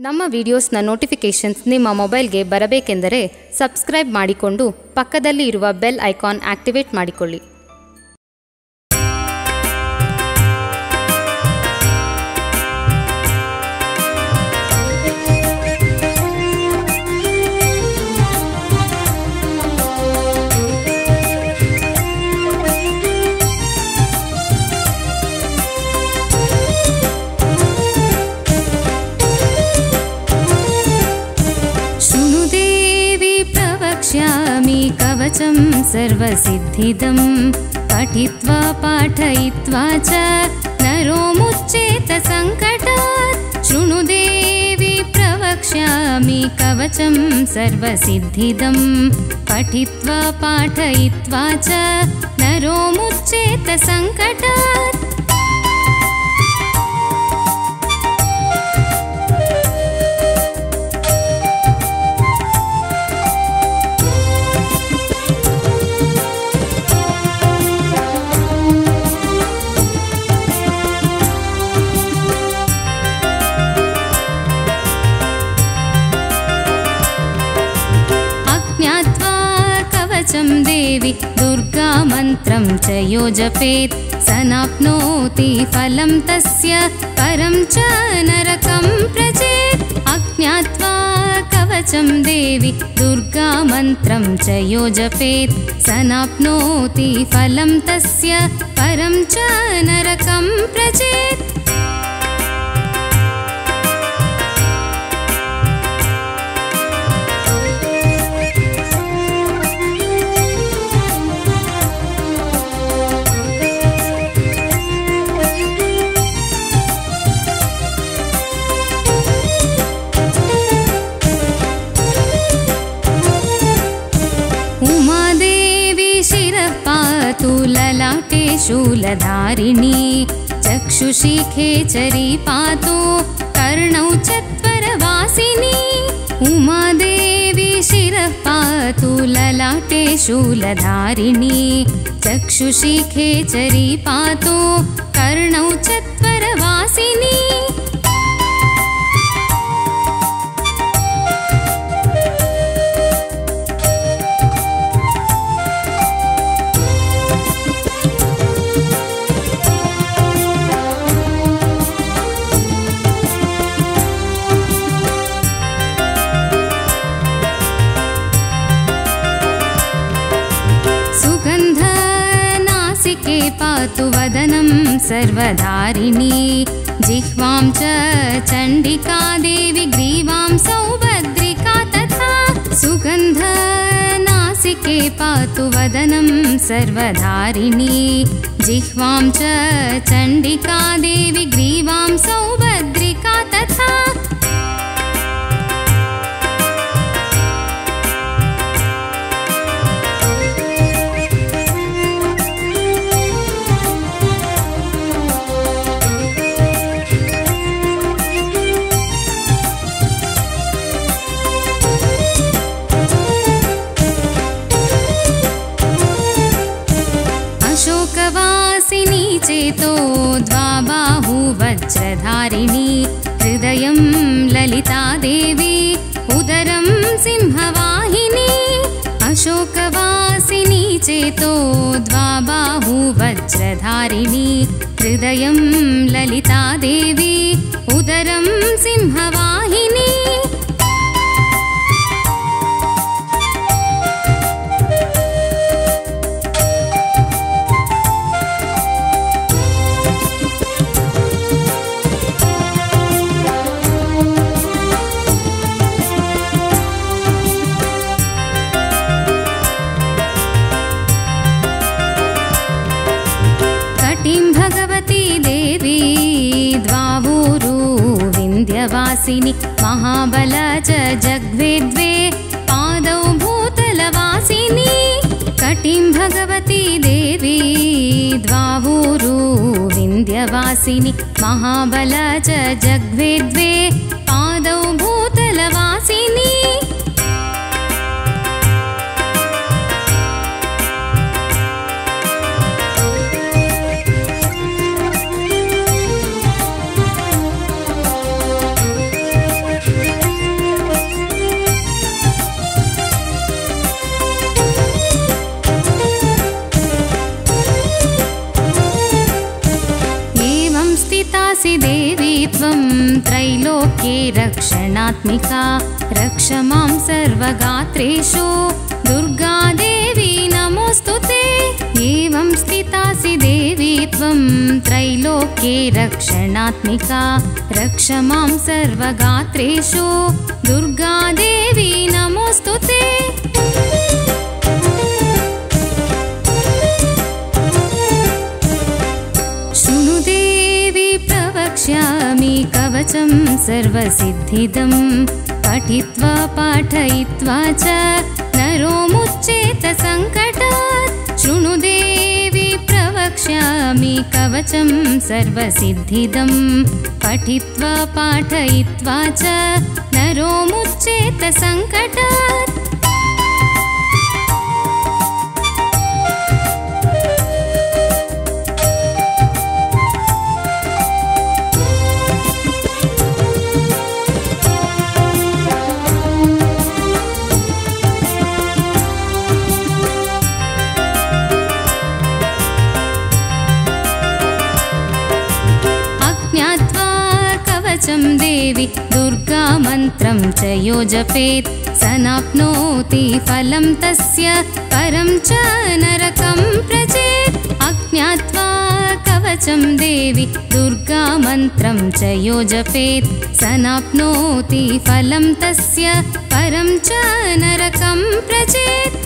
ನಮ್ಮ ವಿಡಿಯೋಸ್ನ ನೋಟಿಫಿಕೇಷನ್ಸ್ ನಿಮ್ಮ ಮೊಬೈಲ್ಗೆ ಬರಬೇಕೆಂದರೆ ಸಬ್ಸ್ಕ್ರೈಬ್ ಮಾಡಿಕೊಂಡು ಪಕ್ಕದಲ್ಲಿ ಇರುವ ಬೆಲ್ ಐಕಾನ್ ಆಕ್ಟಿವೇಟ್ ಮಾಡಿಕೊಳ್ಳಿ. कवचं सर्वसिद्धिदं पठित्वा पाठयित्वा च नरो मुच्येत संकटात्. शृणु देवी प्रवक्ष्यामि कवचं सर्वसिद्धिदं पठित्वा पाठयित्वा च नरो मुच्येत संकटात्. देवी दुर्गा मंत्रं च यो जपेत् सनाप्नोति फलं तस्य परं च नरकं प्रजेत्. अज्ञात्वा कवचं देवी दुर्गा मंत्रं च यो जपेत् सनाप्नोति फलं तस्य परं च नरकं प्रजेत्. ललाटे शूलधारिणी चक्षुषी खेचरी पातु कर्णौ चत्वरवासिनी. उमादेवी शिरः पातु ललाटे शूलधारिणी चक्षुषी खेचरी पातु कर्णौ चत्वरवासिनी. पातु वदनं सर्वधारिणी जिह्वां च चण्डिका देवी ग्रीवां सौभद्रिका तथा. सुगन्धनासिके पातु वदनं सर्वधारिणी जिह्वां च चण्डिका देवी ग्रीवां सौभद्रिका तथा. अशोकवासिनी चेतो द्वाबाहु वज्रधारिणी हृदयं ललिता देवी उदरं सिंहवाहिनी. अशोकवासिनी चेतो द्वाबाहु वज्रधारिणी हृदयं ललिता देवी उदरं सिंहवाहिनी. भगवती देवी द्वावूरु विन्ध्यवासिनी महाबल च जग्वेद्वे पादौ भूतलवासिनी. कटिं भगवती देवी द्वावूरु विन्ध्यवासिनी महाबल च जग्वेद्वे पादौ भूतलवासिनी. स्थितासि देवी त्वं त्रैलोक्ये रक्षणात्मिका रक्ष मां सर्वगात्रेषु दुर्गा देवी नमोऽस्तुते। एवं स्थितासि देवी त्वं त्रैलोक्ये रक्षणात्मिका रक्ष मां सर्वगात्रेषु दुर्गा देवी नमोऽस्तुते। शृणु देवी प्रवक्ष्यामि कवचं सर्वसिद्धिदं पठित्वा पाठयित्वा च नरो मुच्येत सङ्कटात्। शृणु देवी प्रवक्ष्यामि कवचं सर्वसिद्धिदं पठित्वा पाठयित्वा च नरो मुच्येत सङ्कटात्। देवी दुर्गा मन्त्रं च यो जपेत् सनाप्नोति फलं तस्य परं च नरकं व्रजेत्। अज्ञात्वा कवचं देवी दुर्गा मन्त्रं च यो जपेत् सनाप्नोति फलं तस्य परं च नरकं व्रजेत्।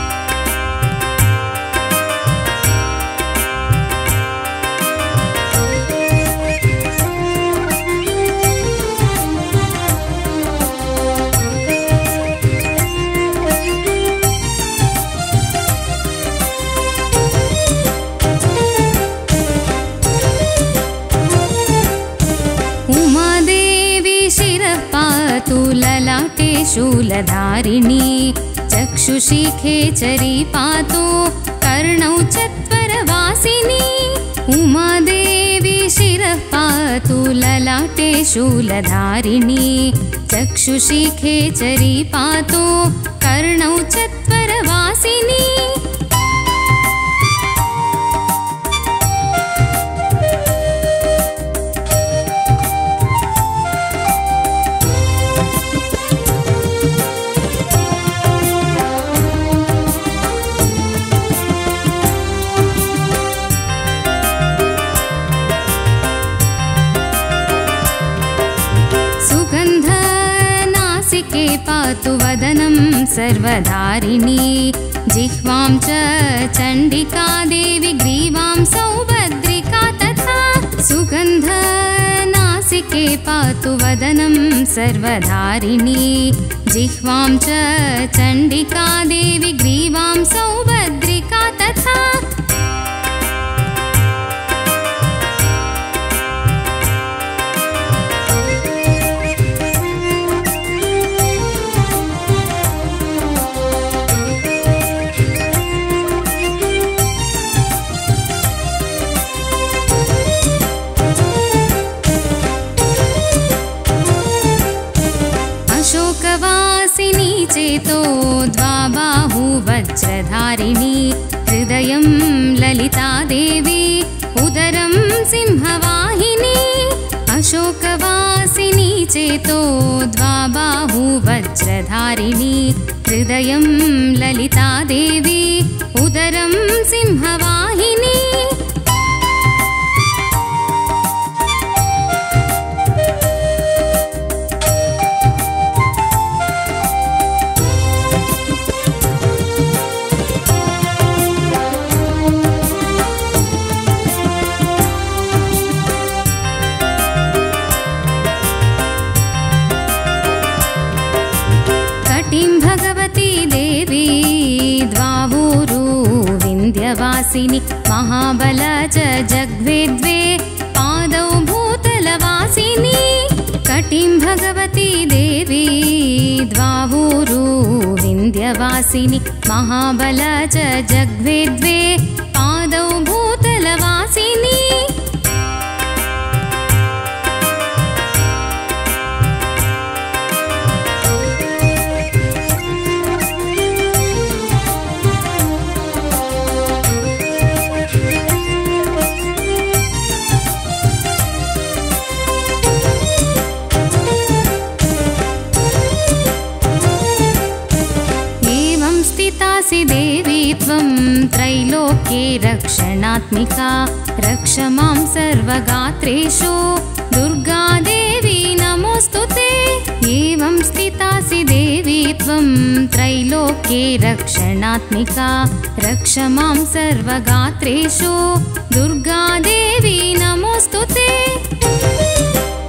ललाटे शूलधारिणी चक्षुषी खेचरी पातु कर्णौ चत्वरवासिनी। उमादेवी शिरः पातु ललाटे शूलधारिणी चक्षुषी खेचरी पातु कर्णौ चत्वरवासिनी। पातु वदनं सर्वधारिणी जिह्वां च चण्डिका देवी ग्रीवां सौभद्रिका तथा। सुगन्धनासिके पातु वदनं सर्वधारिणी जिह्वां च चण्डिका देवी ग्रीवां सौभद्रिका तथा। अशोकवासिनी चेतो द्वाबाहु वज्रधारिणी हृदयं ललिता देवी उदरं सिंहवाहिनी। अशोकवासिनी चेतो द्वाबाहु वज्रधारिणी हृदयं ललिता देवी उदरं सिंहवाहिनी। विन्ध्यवासिनी महाबल च जग्वे द्वे पादौ भूतलवासिनी। कटिं भगवती देवी द्वावूरु विन्ध्यवासिनी महाबल च जग्वे द्वे पादौ भूतलवासिनी। स्थितासि देवी त्वं त्रैलोक्ये रक्षणात्मिका रक्ष मां सर्वगात्रेषु दुर्गा देवी नमोऽस्तुते। एवं स्थितासि देवी त्वं त्रैलोक्ये रक्षणात्मिका रक्ष मां सर्वगात्रेषु दुर्गा देवी नमोऽस्तुते।